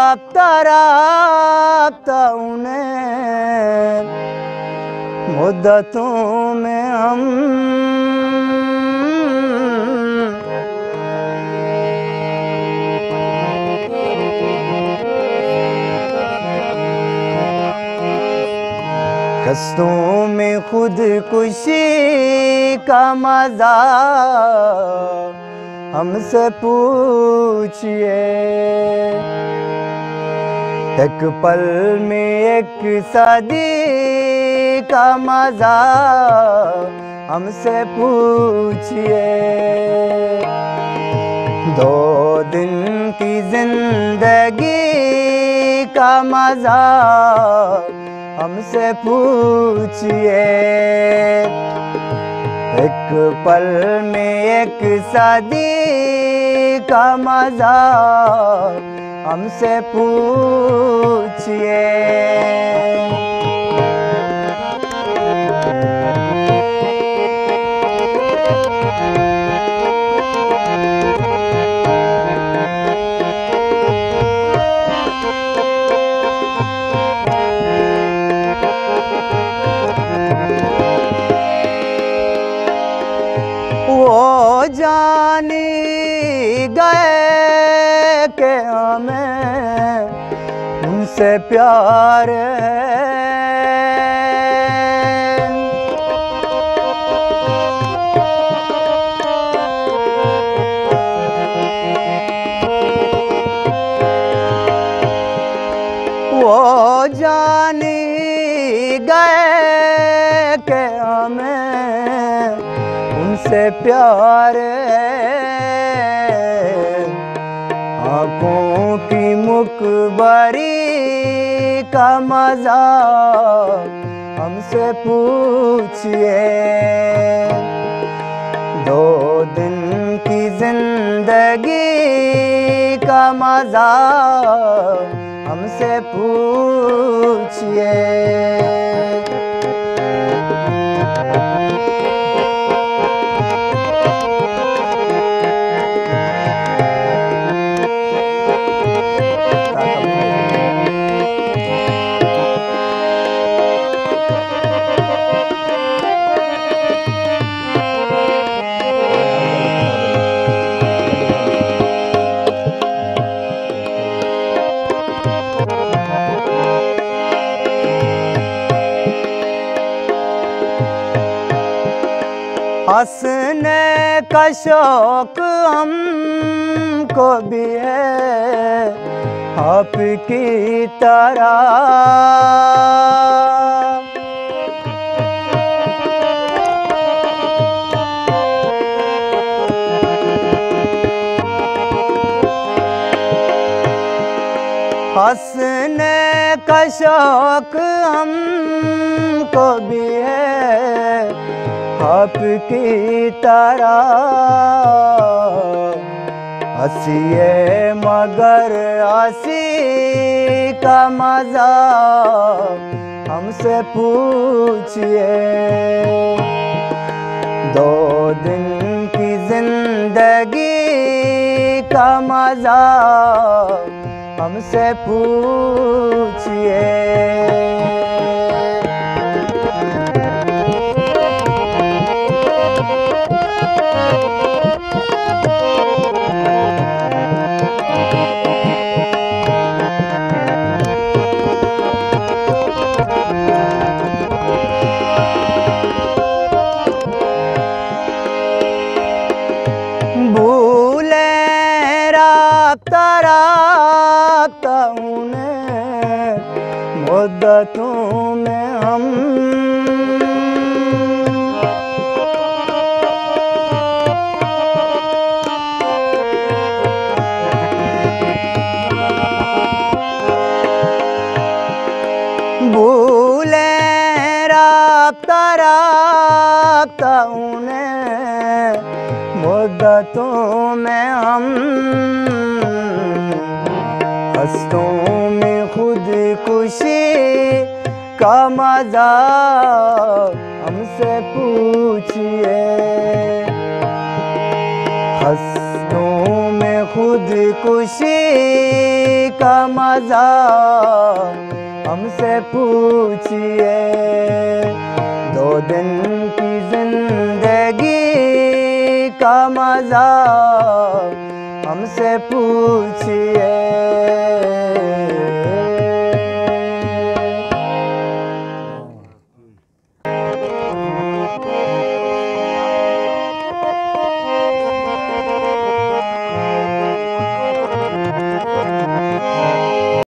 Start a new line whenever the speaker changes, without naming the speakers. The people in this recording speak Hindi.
राब्ता उन्हें मुद्दतों में हम कष्टों में खुदकुशी का मजा हमसे पूछिए। एक पल में एक सदी का मजा हमसे पूछिए। 2 दिन की जिंदगी का मजा हमसे पूछिए। एक पल में एक सदी का मजा हमसे पूछिए। वो जानी गए कि हमें उनसे प्यार है। वो जानी गए कि हमें उनसे प्यार है। आँखों की मुखबरी का मजा हमसे पूछिए। 2 दिन की जिंदगी का मजा हमसे पूछिए। हंसने का शौक हमको भी है आपकी तरह। हंसने का शौक हमको भी है आपकी तरह। हंसिए मगर हंसी का मजा हमसे पूछिए। 2 दिन की जिंदगी का मजा हमसे पूछिए। राब्ता उन्हें मुद्दतों में हम भूले। राब्ता उन्हें मुद्दतों में हम कष्टों में खुदकुशी का मजा हमसे पूछिए। कष्टों में खुदकुशी का मजा हमसे पूछिए। 2 दिन की जिंदगी का मजा हमसे पूछिए।